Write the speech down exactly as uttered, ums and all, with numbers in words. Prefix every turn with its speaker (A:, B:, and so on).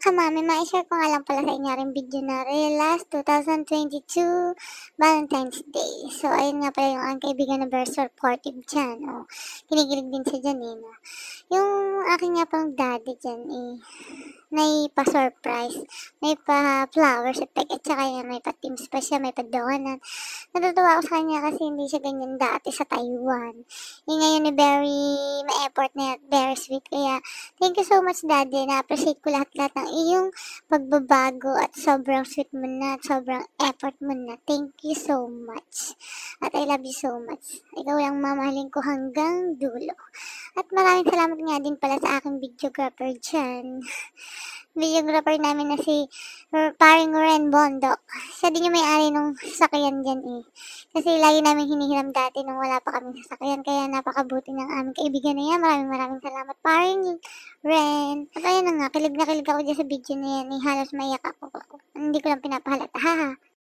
A: Kamami, mai-share ko nga lang pala sa inyo ring video na last twenty twenty-two Valentine's Day. So, ayun nga pala yung aking kaibigan na very supportive dyan. Oh, kinikilig din siya dyan eh. No? Yung aking nga pang daddy dyan eh, may pa-surprise, may pa-flowers at at saka yan, may pa-teams pa siya, may pa-donut. Natutuwa ako sa kanya kasi hindi siya ganyan dati sa Taiwan. Yung ngayon eh, very ma-effort na at very sweet. Kaya, thank you so much daddy. Na-appreciate ko lahat-lahat ng iyong pagbabago at sobrang sweet mo na at sobrang effort mo na. Thank you so much. At I love you so much. Ikaw lang mamahalin ko hanggang dulo. At maraming salamat nga din pala sa aking videographer dyan. Videographer namin na si paring Ren Bondok. Siya din yung may-ari nung sasakyan dyan eh. Kasi lagi namin hinihiram dati nung wala pa kaming sasakyan. Kaya napakabuti ng aming kaibigan na yan. Maraming maraming salamat paring Ren. At ayun na nga, kilig na kilig ako dyan sa video na yan. Eh, halos maiyak ako. Hindi ko lang pinapahalata. Haha.